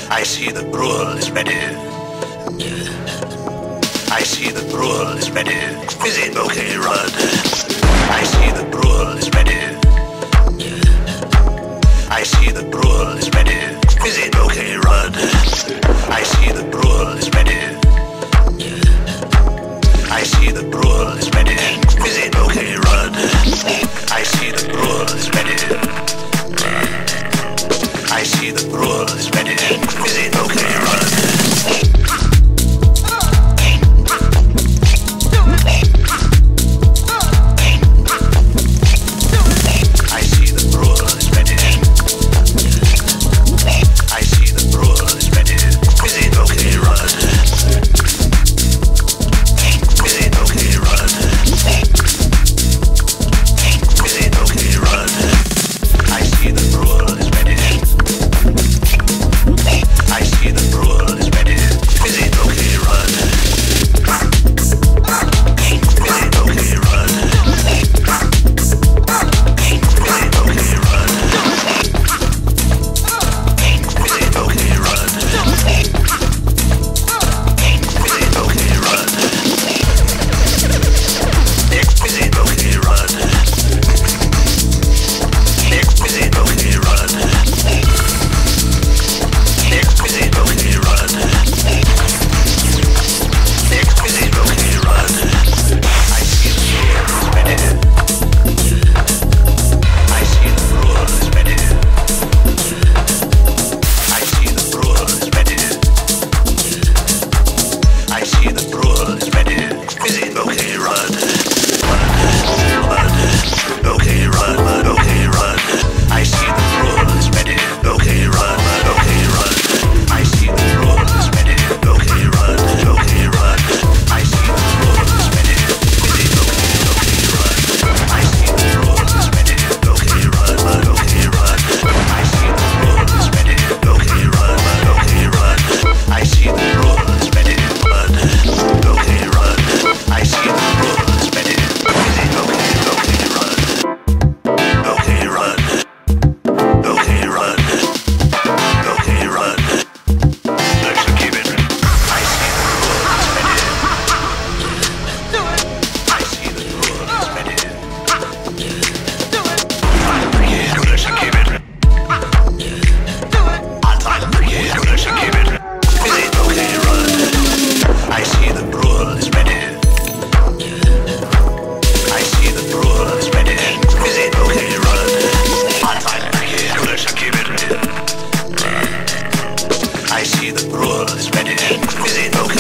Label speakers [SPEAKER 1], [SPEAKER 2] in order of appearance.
[SPEAKER 1] I see the brewer is ready. I see the brewer is ready. Is it okay, Rod? I see the brewer is ready. I see the brewer is ready. Is it okay, Rod? I see the brewer is ready. I see the brewer is ready. Is it okay, Rod? I see the brewer is ready. I see the brewer is ready. Is it okay, Rod? I see the brewer is ready. Is it okay?